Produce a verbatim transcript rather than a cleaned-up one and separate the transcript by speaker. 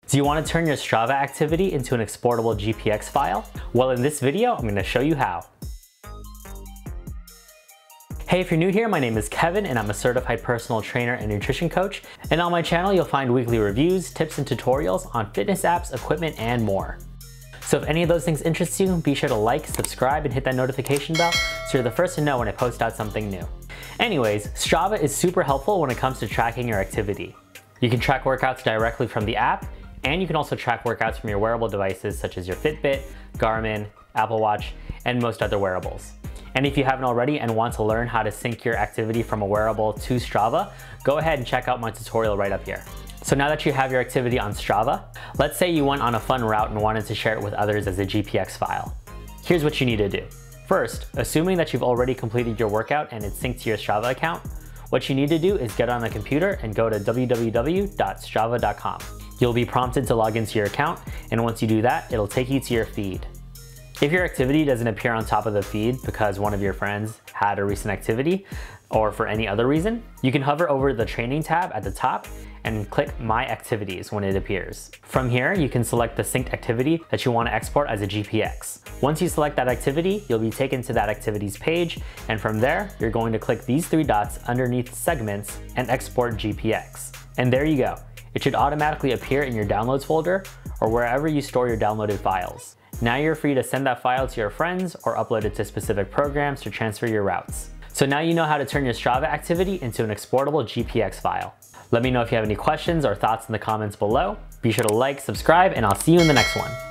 Speaker 1: Do you want to turn your Strava activity into an exportable G P X file? Well, in this video, I'm going to show you how. Hey, if you're new here, my name is Kevin and I'm a certified personal trainer and nutrition coach. And on my channel, you'll find weekly reviews, tips, and tutorials on fitness apps, equipment, and more. So if any of those things interest you, be sure to like, subscribe, and hit that notification bell so you're the first to know when I post out something new. Anyways, Strava is super helpful when it comes to tracking your activity. You can track workouts directly from the app, and you can also track workouts from your wearable devices such as your Fitbit, Garmin, Apple Watch, and most other wearables. And if you haven't already and want to learn how to sync your activity from a wearable to Strava, go ahead and check out my tutorial right up here. So now that you have your activity on Strava, let's say you went on a fun route and wanted to share it with others as a G P X file. Here's what you need to do. First, assuming that you've already completed your workout and it's synced to your Strava account, what you need to do is get on the computer and go to w w w dot strava dot com. You'll be prompted to log into your account, and once you do that, it'll take you to your feed. If your activity doesn't appear on top of the feed because one of your friends had a recent activity or for any other reason, you can hover over the training tab at the top and click My Activities when it appears. From here, you can select the synced activity that you want to export as a G P X. Once you select that activity, you'll be taken to that activities page, and from there, you're going to click these three dots underneath Segments and Export G P X. And there you go. It should automatically appear in your Downloads folder or wherever you store your downloaded files. Now you're free to send that file to your friends or upload it to specific programs to transfer your routes. So now you know how to turn your Strava activity into an exportable G P X file. Let me know if you have any questions or thoughts in the comments below. Be sure to like, subscribe, and I'll see you in the next one.